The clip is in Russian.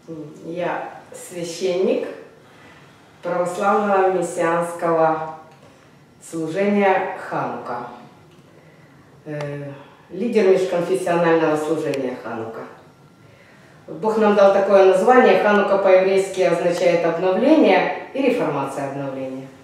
Я священник православного мессианского служения Ханука, лидер межконфессионального служения Ханука. Бог нам дал такое название. Ханука по-еврейски означает обновление и реформация обновления.